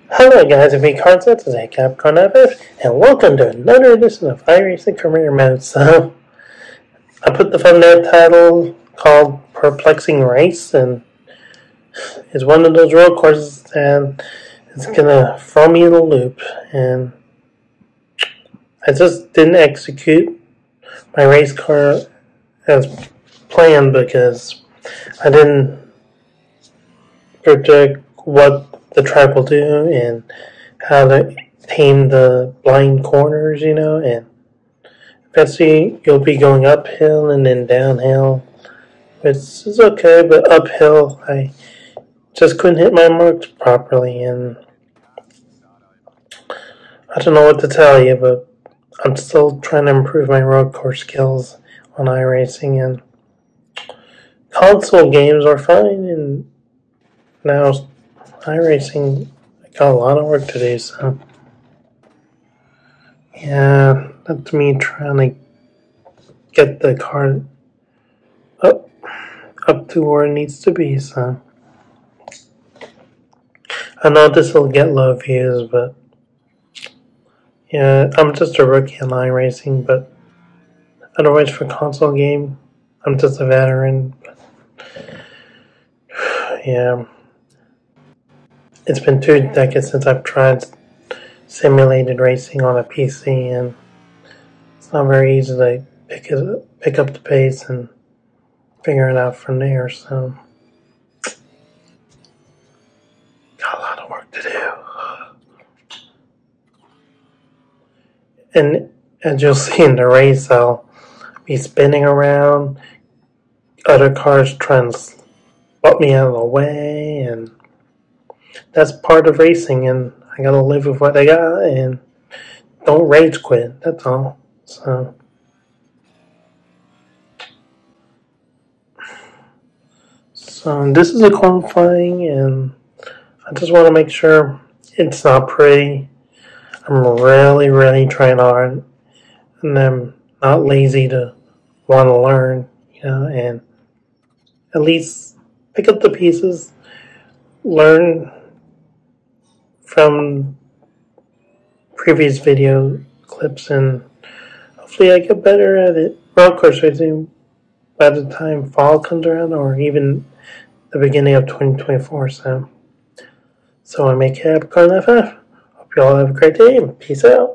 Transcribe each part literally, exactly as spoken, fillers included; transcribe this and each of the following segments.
Hello guys, it's me Karlo, today Capcom F F, and welcome to another edition of iRacing Career Mode. So, I put the thumbnail title called Perplexing Race, and it's one of those road courses that it's gonna throw me in a loop, and I just didn't execute my race car as planned because I didn't predict what the track will do and how to tame the blind corners, you know, and eventually you'll be going uphill and then downhill. It's, it's okay, but uphill I just couldn't hit my marks properly, and I don't know what to tell you, but I'm still trying to improve my road course skills on iRacing, and console games are fine, and now iRacing, I got a lot of work to do, so yeah, that's me trying to get the car up up to where it needs to be, so I know this will get low views, but yeah, I'm just a rookie on iRacing, but otherwise for console game, I'm just a veteran. But yeah, it's been two decades since I've tried simulated racing on a P C, and it's not very easy to pick it up, pick up the pace and figure it out from there, so got a lot of work to do. And as you'll see in the race, I'll be spinning around, other cars trying to butt me out of the way, and that's part of racing, and I gotta live with what I got, and don't rage quit, that's all. So So this is a qualifying, and I just want to make sure it's not pretty. I'm really, really trying hard, and I'm not lazy to want to learn, you know, and at least pick up the pieces, learn from previous video clips, and hopefully I get better at it. Well, of course, I do by the time fall comes around, or even the beginning of twenty twenty-four, so so I make Capcom F F. Hope you all have a great day, and peace out.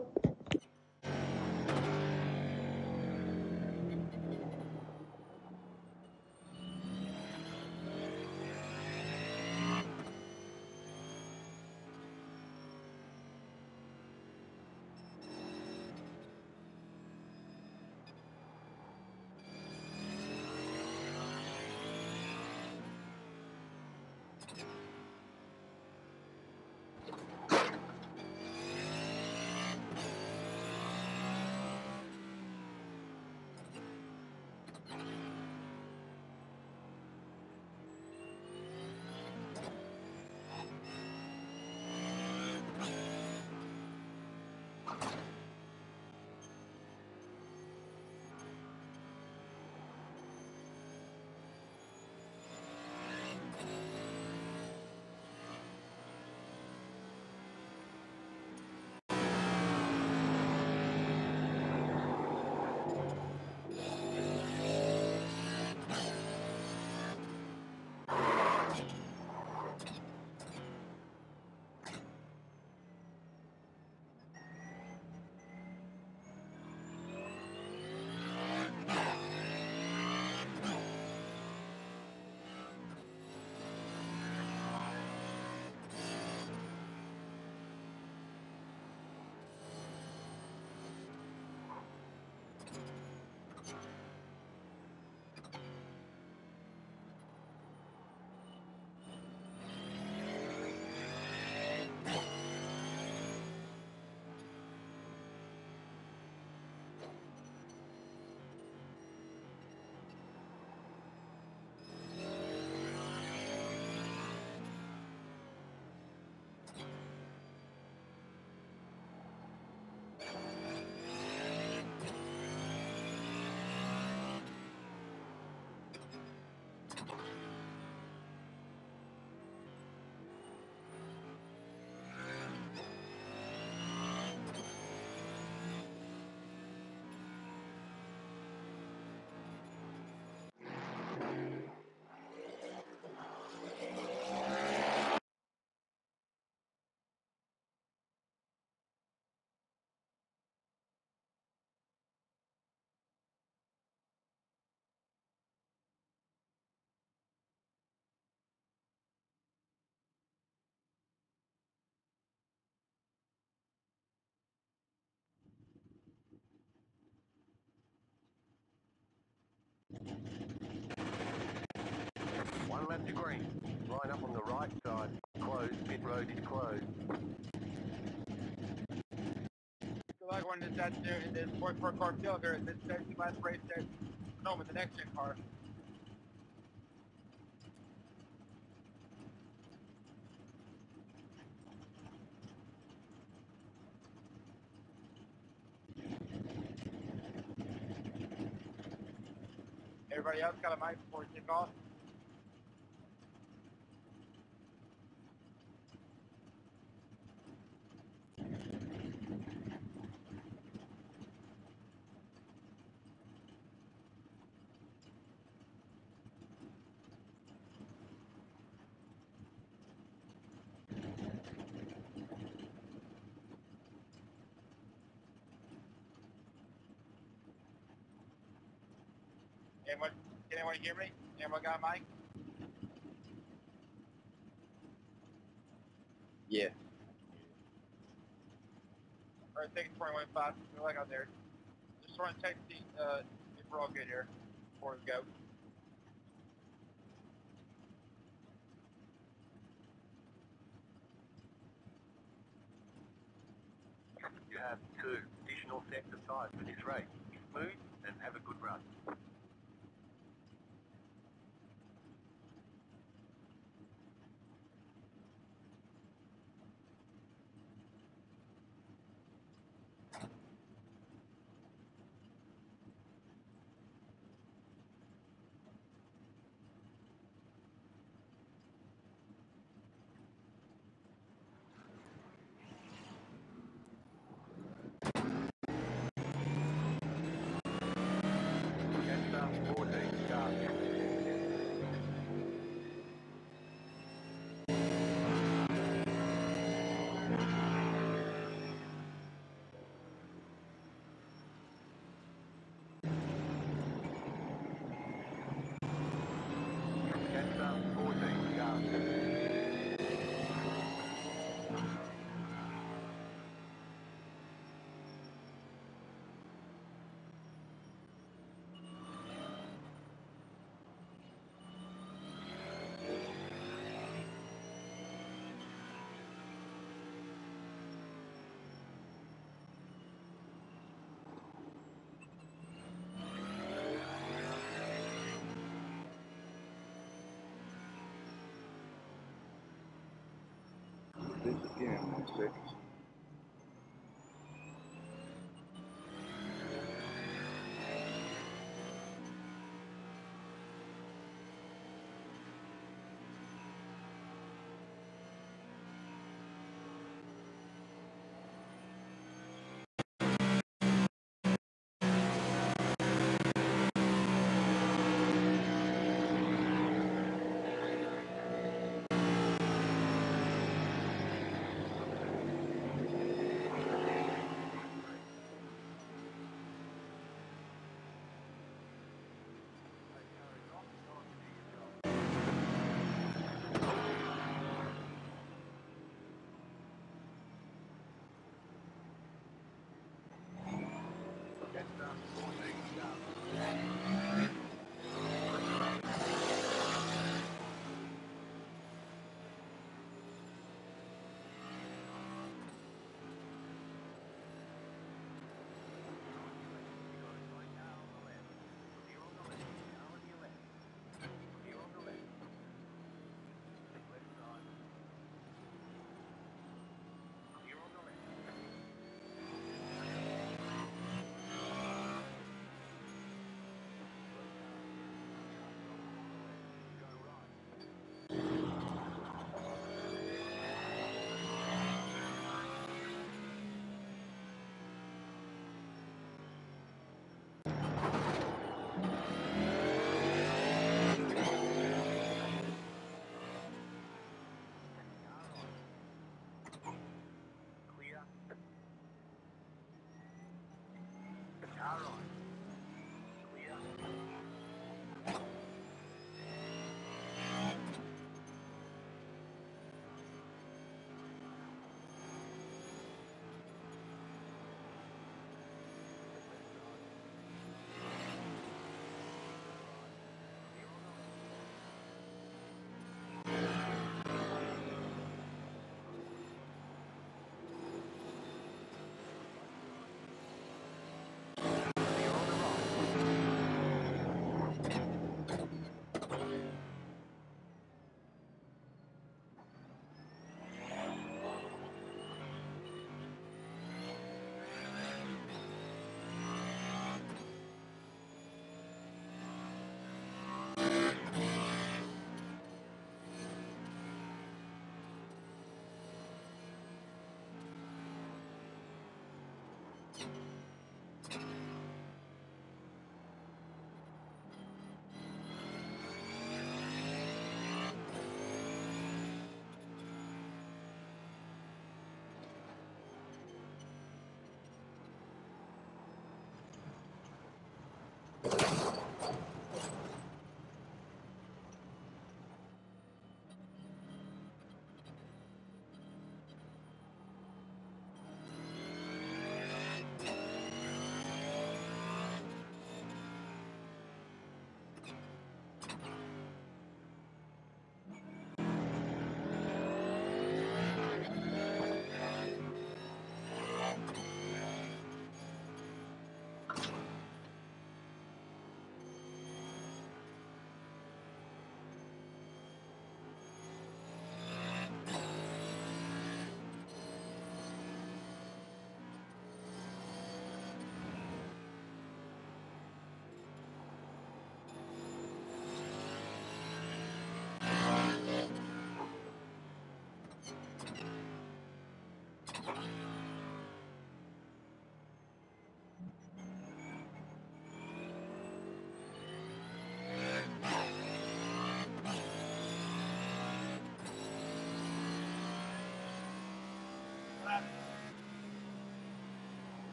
to green. Line up on the right side. Closed. Pit road is closed. Good luck when it's out there in this fourth four car field here at this safety last race at Sonoma, the next gen car. Everybody else got a mic before we kick off? Anyone, can anyone hear me? Anyone got a mic? Yeah. All right, take it twenty-one five. Good luck out there. Just want to check the, uh, if we're all good here before we go. You have two additional sets of tyres for this race. Be smooth and have a good run. Cancer fourteen start. Cancer fourteen start. This again, one second.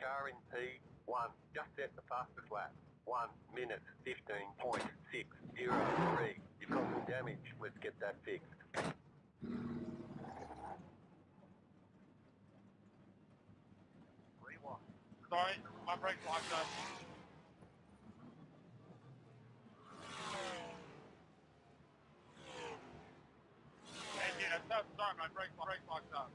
car in P one. Just set the fastest lap. one minute fifteen point six zero three. You've got some damage. Let's get that fixed. three one. Sorry, my brakes locked up. Hey, dude, I'm so sorry, my brakes, my brakes locked up.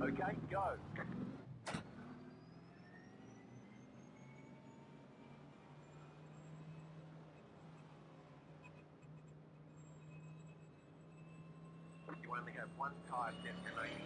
Okay, go. You only have one tyre test remaining.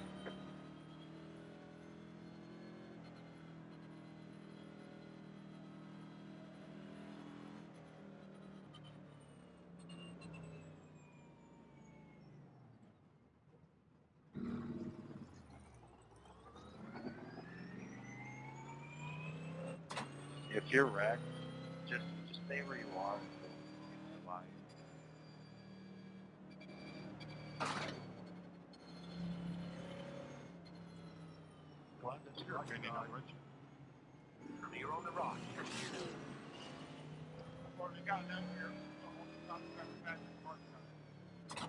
If you're wrecked, just just stay where you are until you survive. Glad that's your opinion on Rich. Clear on the right. Or you got down here, stop the traffic fast and park time.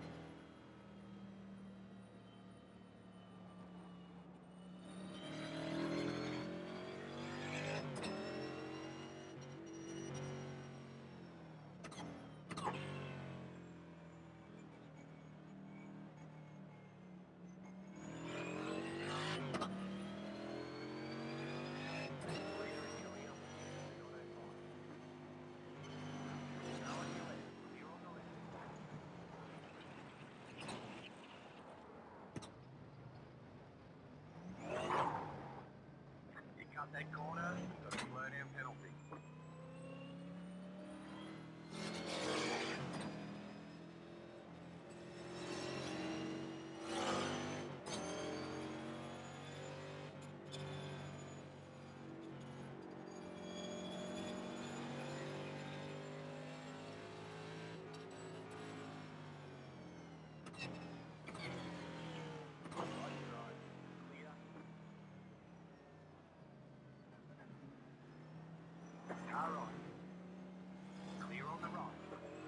You cut that corner, you've got a slow down penalty. Car right. Clear on the right.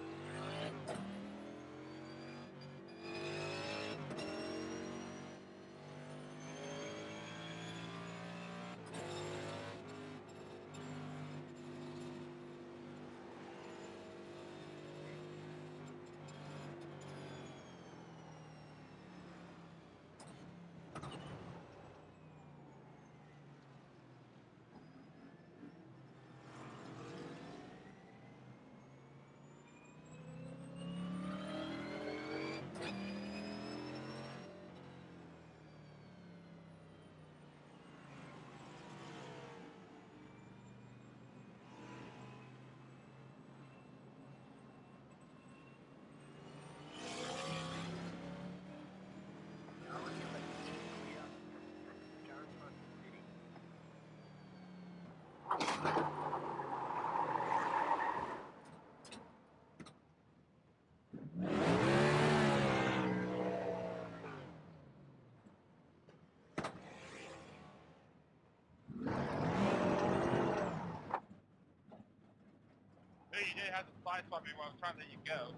Hey, you did have to slide spot me when I was trying to let you go.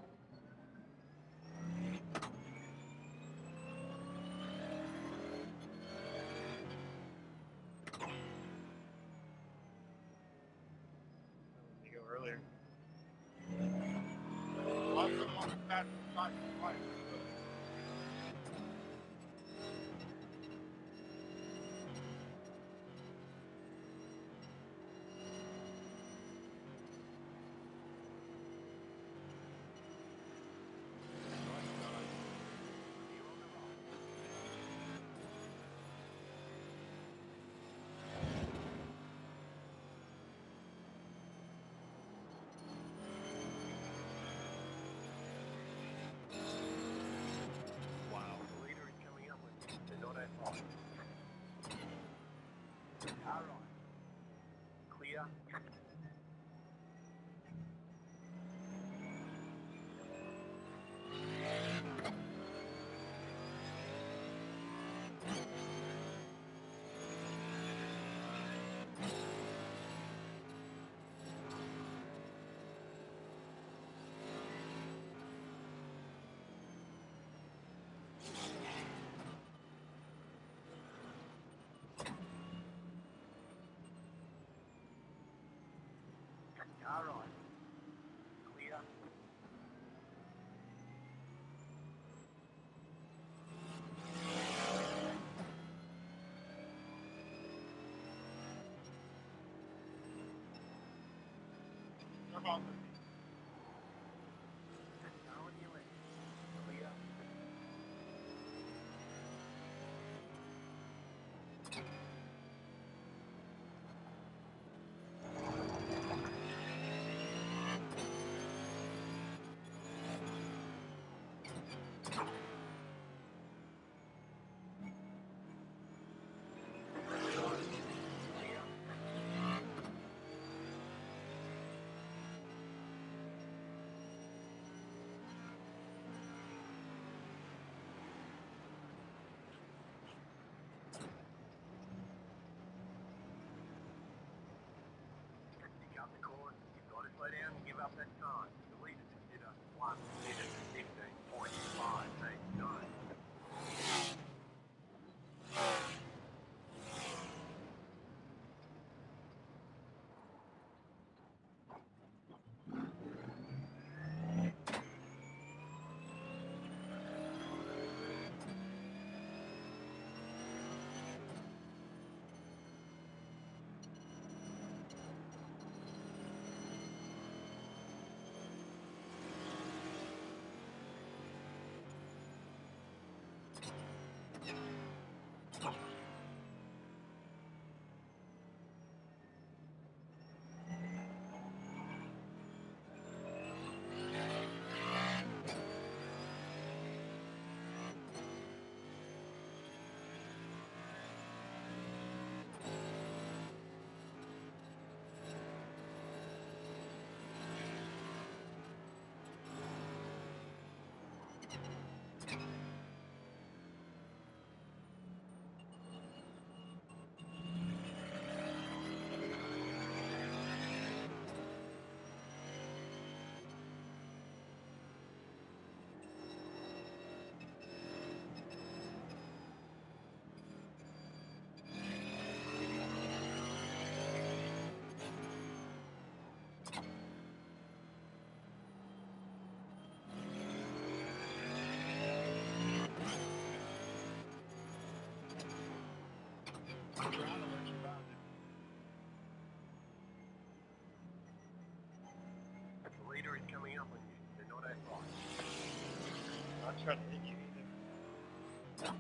Let me go earlier. Well, I'm going on the fast side slide. Wow. The leader is coming up with you. They're not at fault. Car right. Clear. wrong with me? Telling you it. Hurry up. You got the course. You've got to slow down and give up that time. The leader consider one minute fifteen point five eight nine. I'm trying to let you found it. The leader is coming up on you. They're not as fast. I'm not trying to hit you either.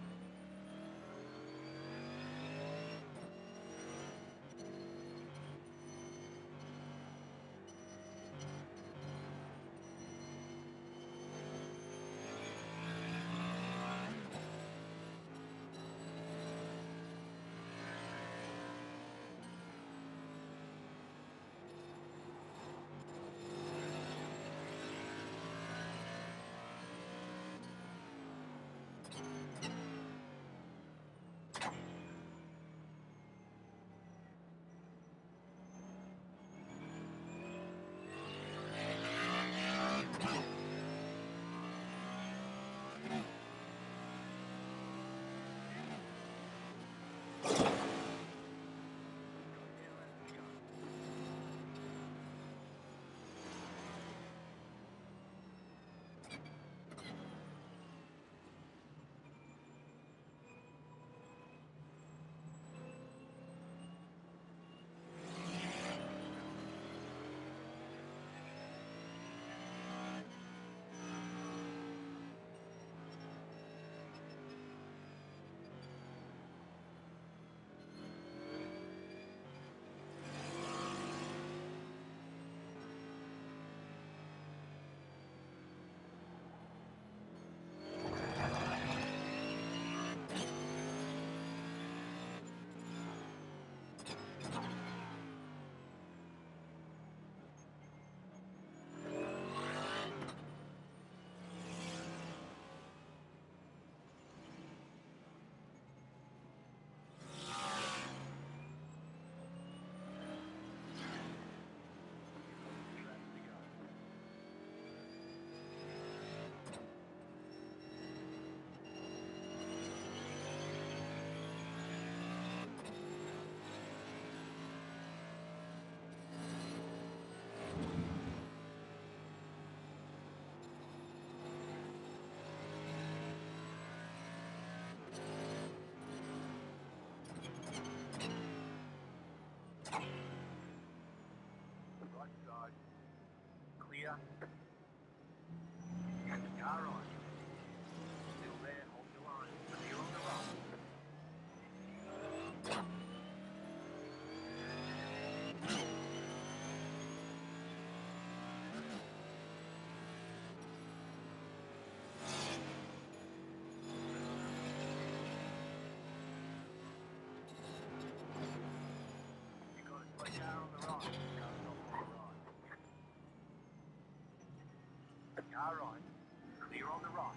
Car right. Clear on the right.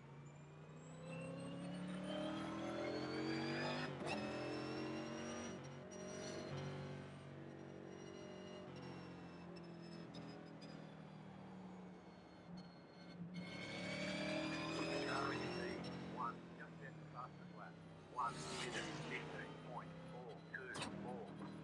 Car in lead. One. Just set the fastest lap. One minute fifteen point four two four.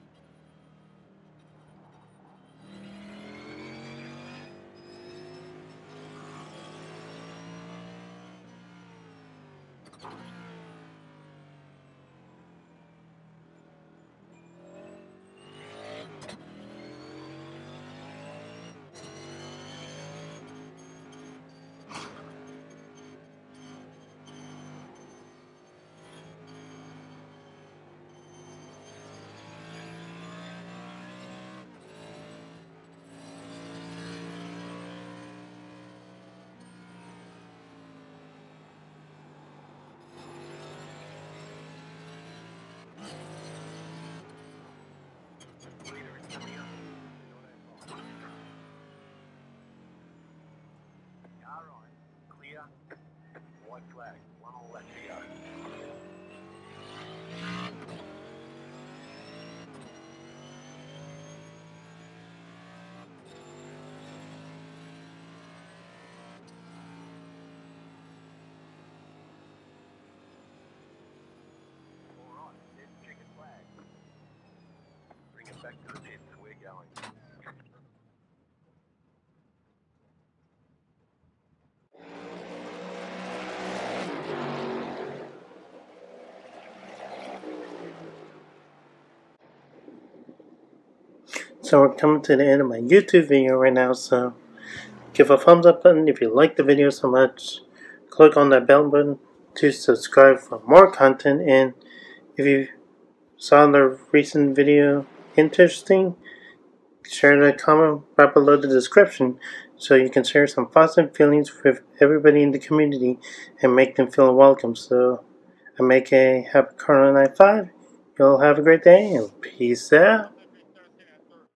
Leader is coming up. Car right. Clear. White flag. One more left to go. Alright, there's the checkered flag. Bring it back to the pits, we're going. So we're coming to the end of my YouTube video right now, so give a thumbs up button if you like the video so much. Click on that bell button to subscribe for more content, and if you saw the recent video interesting, share the comment right below the description so you can share some positive feelings with everybody in the community and make them feel welcome. So I make a happy Karlo ninety-five. You'll have a great day and peace out.